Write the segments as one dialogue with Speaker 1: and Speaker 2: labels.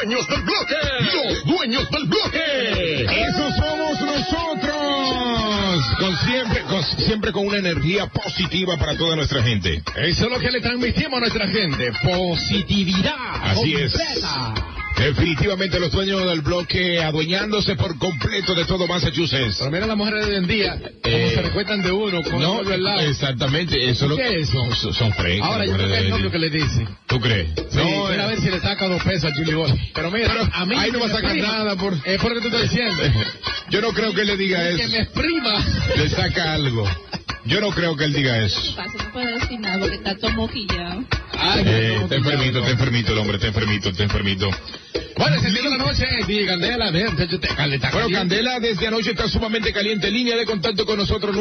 Speaker 1: dueños del bloque. Los dueños del bloque.
Speaker 2: Eso somos nosotros. Siempre con una energía positiva para toda nuestra gente.
Speaker 1: Eso es lo que le transmitimos a nuestra gente. Positividad.
Speaker 2: Así
Speaker 1: completa.
Speaker 2: es. Definitivamente los dueños del bloque adueñándose por completo de todo Massachusetts.
Speaker 1: Pero mira las mujeres de hoy en día, cómo se recuestan de uno, con
Speaker 2: no,
Speaker 1: el lado.
Speaker 2: Exactamente, eso lo
Speaker 1: ¿Qué es eso?
Speaker 2: Son frescas.
Speaker 1: Ahora yo creo que es el nombre que le dice.
Speaker 2: ¿Tú crees?
Speaker 1: Sí, no, a ver si le saca 2 pesos a Julie Boy. Pero mira, a mí
Speaker 2: ahí no va a sacar nada por...
Speaker 1: Es por lo que tú estás diciendo.
Speaker 2: Yo no creo que él le diga eso.
Speaker 1: Que me exprima.
Speaker 2: Le saca algo. Yo no creo que él diga eso.
Speaker 3: No puede decir nada porque está todo moquillado.
Speaker 2: Está enfermito el hombre, está enfermito.
Speaker 1: Bueno, es el día de la noche, DJ Candela,
Speaker 2: Bueno, Candela desde anoche está sumamente caliente. Línea de contacto con nosotros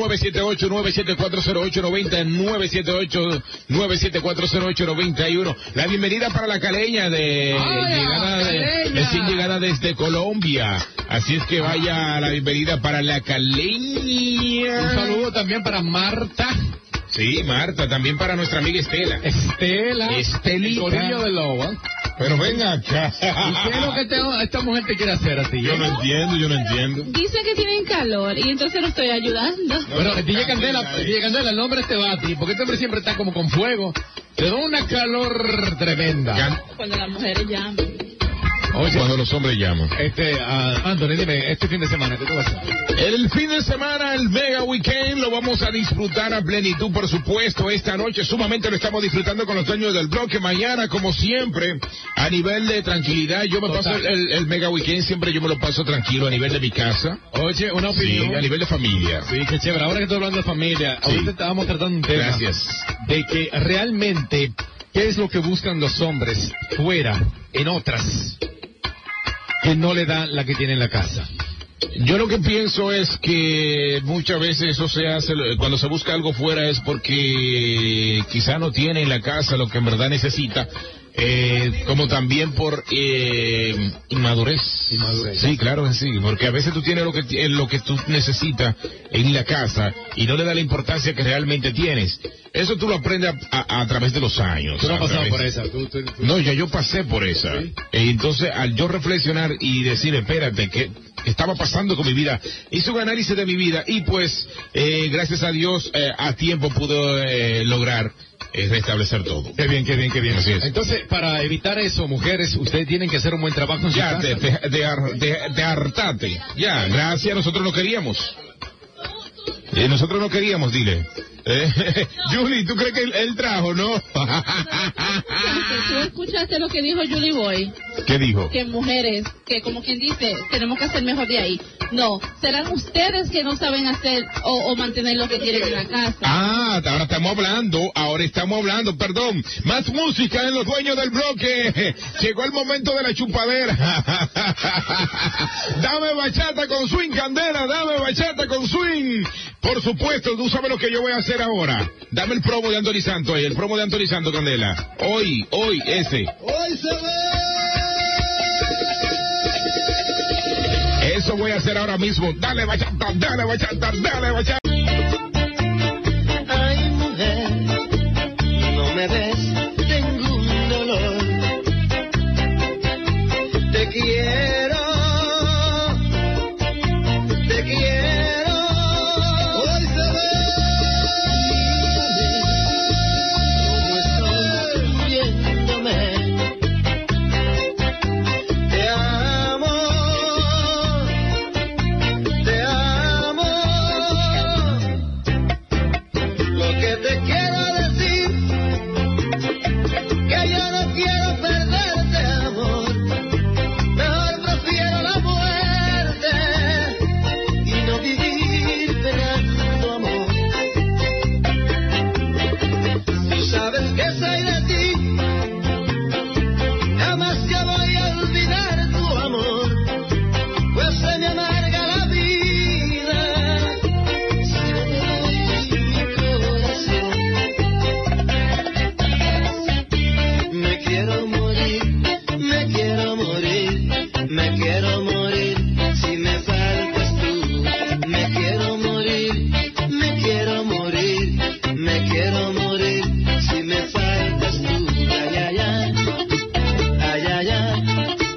Speaker 2: 978-9740890, 9740891. La bienvenida para la caleña recién llegada desde Colombia. Así es que vaya la bienvenida para la caleña.
Speaker 1: Un saludo también para Marta.
Speaker 2: Sí, Marta, también para nuestra amiga Estela.
Speaker 1: Estelita. El corillo de Loba.
Speaker 2: Pero venga acá.
Speaker 1: ¿Y qué es lo que esta mujer te quiere hacer a ti?
Speaker 2: Yo no entiendo.
Speaker 3: Dice que tienen calor y entonces lo estoy ayudando.
Speaker 1: Bueno, DJ Candela, el nombre te va a ti, porque este hombre siempre está como con fuego. Te da una calor tremenda.
Speaker 3: Cuando las mujeres llaman.
Speaker 2: Oye, cuando los hombres llaman.
Speaker 1: Anthony, dime, este fin de semana, ¿qué tú vas a hacer?
Speaker 2: El fin de semana, el Mega Weekend, lo vamos a disfrutar a plenitud, por supuesto. Esta noche sumamente lo estamos disfrutando con los dueños del bloque. Mañana, como siempre, a nivel de tranquilidad, yo me paso el Mega Weekend, siempre yo me lo paso tranquilo a nivel de mi casa.
Speaker 1: Oye, una opinión.
Speaker 2: Sí, a nivel de familia.
Speaker 1: Sí, qué chévere. Ahora que estoy hablando de familia, ahorita estábamos tratando un tema.
Speaker 2: Gracias.
Speaker 1: De que realmente, ¿qué es lo que buscan los hombres fuera, en otras, que no le dan la que tiene en la casa?
Speaker 2: Yo lo que pienso es que muchas veces eso se hace, cuando se busca algo fuera es porque quizá no tiene en la casa lo que en verdad necesita, como también por inmadurez. Sí, claro que sí, porque a veces tú tienes lo que tú necesitas en la casa y no le da la importancia que realmente tienes. Eso tú lo aprendes a través de los años.
Speaker 1: ¿Tú no has pasado por esa?
Speaker 2: No, yo pasé por esa. ¿Sí? Entonces, al yo reflexionar y decir, espérate, ¿qué estaba pasando con mi vida? Hice un análisis de mi vida y pues, gracias a Dios, a tiempo pude lograr restablecer todo.
Speaker 1: Qué bien.
Speaker 2: Así es.
Speaker 1: Entonces, para evitar eso, mujeres, ustedes tienen que hacer un buen trabajo en su casa.
Speaker 2: De hartate. Ya, gracias, nosotros no queríamos. Nosotros no queríamos, dile. Julie, ¿tú crees que él trajo, no?
Speaker 3: ¿Tú escuchaste lo que dijo Julie Boy?
Speaker 2: ¿Qué dijo?
Speaker 3: Que mujeres, que como quien dice, tenemos que hacer mejor de ahí. No, serán ustedes que no saben hacer o mantener lo que quieren en la casa.
Speaker 2: Ahora estamos hablando, perdón. Más música en los dueños del bloque. Llegó el momento de la chupadera. Dame bachata con swing, Candela, dame bachata con swing. Por supuesto, tú sabes lo que yo voy a hacer ahora. Dame el promo de Anthony Santos ahí, el promo de Anthony Santos, Candela. Hoy, ese.
Speaker 4: Hoy se ve.
Speaker 2: Eso voy a hacer ahora mismo. Dale bachata, dale bachata, dale bachata.
Speaker 4: Ay, mujer, no me ves, tengo un dolor. Te quiero. Hoy se ve. Como estoy muriéndome. Te amo. Lo que te quiero decir, que yo no quiero perderte, amor. Mejor prefiero la muerte y no vivir esperando amor. Tú sabes que soy de ti, jamás yo voy a olvidar tu amor, pues se me amarga la vida si no te doy mi corazón. Me quiero morir, me quiero morir, me quiero morir si me faltas tú. Me quiero morir, me quiero morir, me quiero morir si me faltas tú. Ay, ay, ay, ay, ay, ay.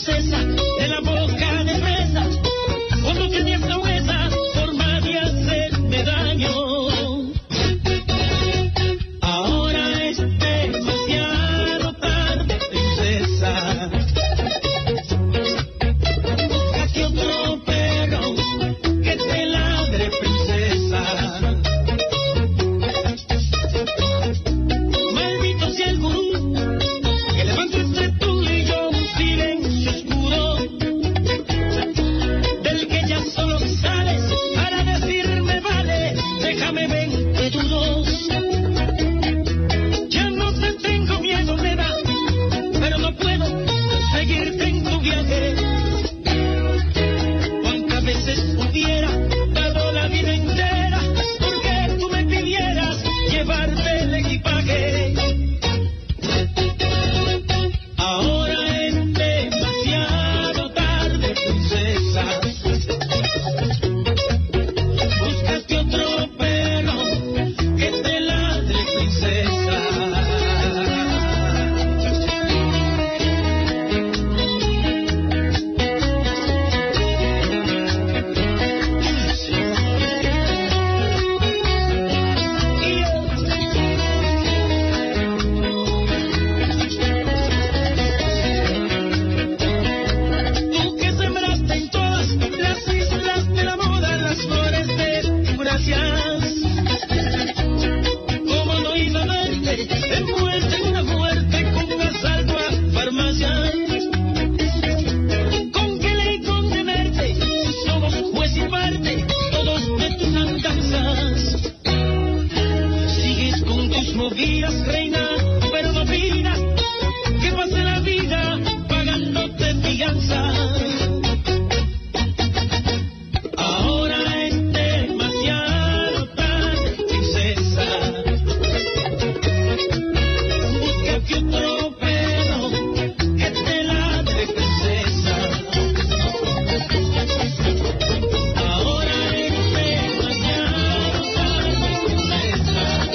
Speaker 5: princesa de la boca de fresa, cuando tenías esa forma de hacerme daño. Ahora es demasiado tarde, princesa. Busca otro perro que te ladre, princesa. Maldito sea el gurú que levantó entre tú y yo un silencio oscuro, del que ya solo sales para decirme vale, déjame 20 duros. Ya no te tengo miedo, nena, pero no puedo seguirte en tu viaje. Cuántas veces hubiera dado la vida entera porque tú me pidieras llevarte el equipaje. Ahora es demasiado tarde, princesa. Búscate otro perro que te ladre, princesa. Tú que sembraste en todas las islas de la moda las flores de tu gracias, ¿cómo no iba a verte envuelta en una muerte con un asalto a farmacias? ¿Con qué ley condenarte si somos juez y parte todos de tus andanzas? Sigues con tus movidas, reina, pero no pidas que pase la vida pagándote fianza. Ahora es demasiado tarde, princesa. Búscate otro perro que te ladre, princesa. Ahora es demasiado tarde, princesa.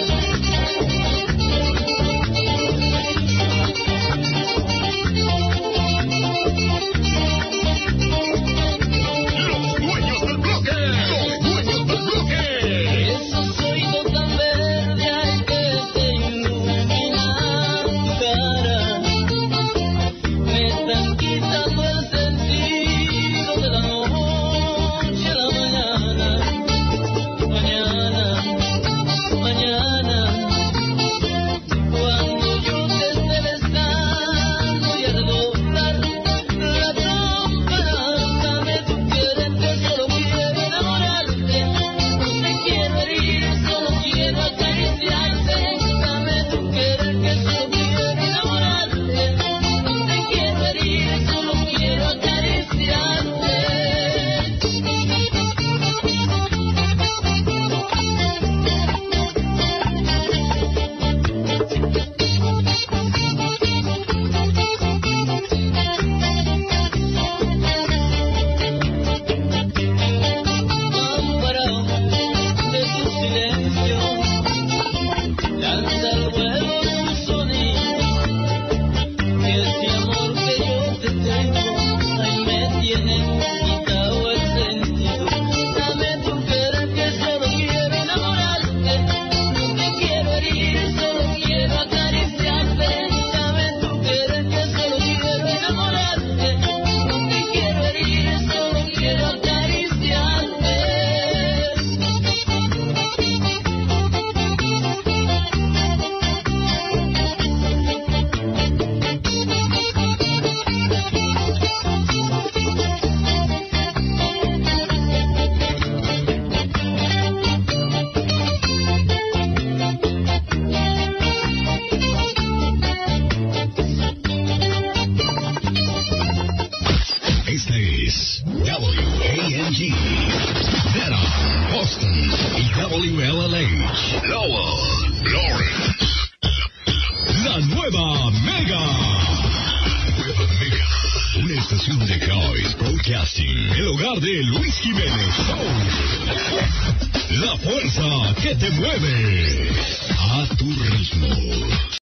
Speaker 2: Los dueños del bloque. Los dueños del bloque.
Speaker 5: Esos oídos tan verdes hay que te iluminan tu cara. Me están quitando el sentido de la noche a la mañana. Mañana, mañana, cuando yo te esté besando y al doblar la trompa, dame tu querer que solo quiero enamorarte. No te quiero herir, solo quiero acariciarte. Dame tu querer que solo quiero enamorarte. No te quiero herir, solo quiero acariciarte. Amparo de tu silencio, lanza al vuelo tu sonido, que ese amor que yo te tengo, ahí me tiene quitado el sentido. Dame tu querer que solo quiero enamorarte, no te quiero herir, solo quiero acariciarte. Dame tu querer que solo quiero enamorarte, no te quiero herir, solo quiero acariciarte.
Speaker 2: Esta es WANG, Nera, Boston y WLLH, Lowell, Lawrence. La nueva Mega. Nueva Mega. Una estación de Choice Broadcasting, el hogar de Luis Jiménez Show. La fuerza que te mueve a tu ritmo.